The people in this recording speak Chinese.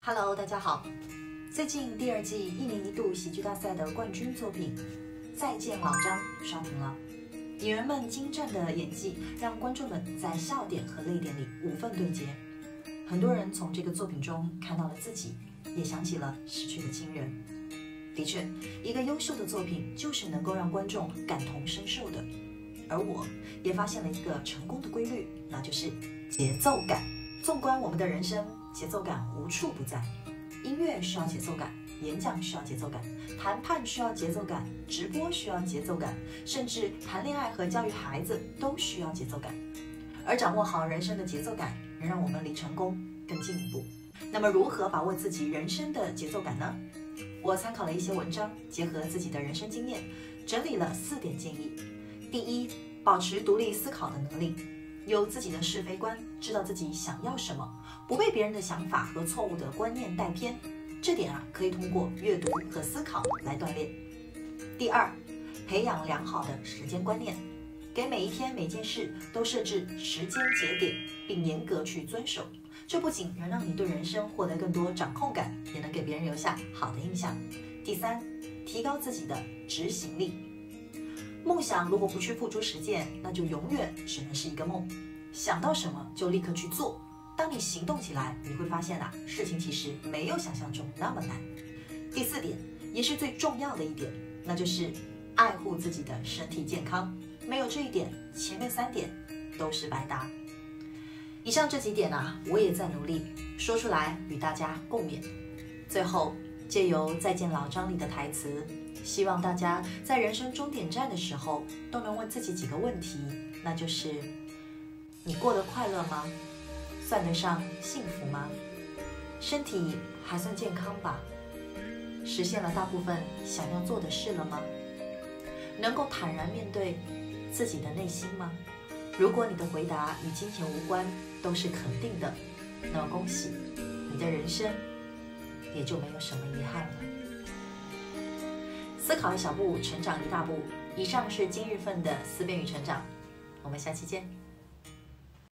Hello， 大家好。最近第二季1年1度喜剧大赛的冠军作品《再见老张》刷屏了，演员们精湛的演技让观众们在笑点和泪点里无缝对接。很多人从这个作品中看到了自己，也想起了逝去的亲人。的确，一个优秀的作品就是能够让观众感同身受的。而我也发现了一个成功的规律，那就是节奏感。纵观我们的人生，节奏感无处不在。音乐需要节奏感，演讲需要节奏感，谈判需要节奏感，直播需要节奏感，甚至谈恋爱和教育孩子都需要节奏感。而掌握好人生的节奏感，能让我们离成功更进一步。那么，如何把握自己人生的节奏感呢？我参考了一些文章，结合自己的人生经验，整理了4点建议。第一，保持独立思考的能力。有自己的是非观，知道自己想要什么，不被别人的想法和错误的观念带偏。这点可以通过阅读和思考来锻炼。第二，培养良好的时间观念，给每一天每件事都设置时间节点，并严格去遵守。这不仅能让你对人生获得更多掌控感，也能给别人留下好的印象。第三，提高自己的执行力。梦想如果不去付诸实践，那就永远只能是一个梦。想到什么就立刻去做。当你行动起来，你会发现事情其实没有想象中那么难。第4点，也是最重要的一点，那就是爱护自己的身体健康。没有这一点，前面3点都是白搭。以上这几点我也在努力说出来与大家共勉。最后，借由《再见老张》里的台词，希望大家在人生终点站的时候都能问自己几个问题，那就是你过得快乐吗？算得上幸福吗？身体还算健康吧？实现了大部分想要做的事了吗？能够坦然面对自己的内心吗？如果你的回答与金钱无关，都是肯定的，那么恭喜，你的人生也就没有什么遗憾了。思考一小步，成长一大步。以上是今日份的思辨与成长，我们下期见。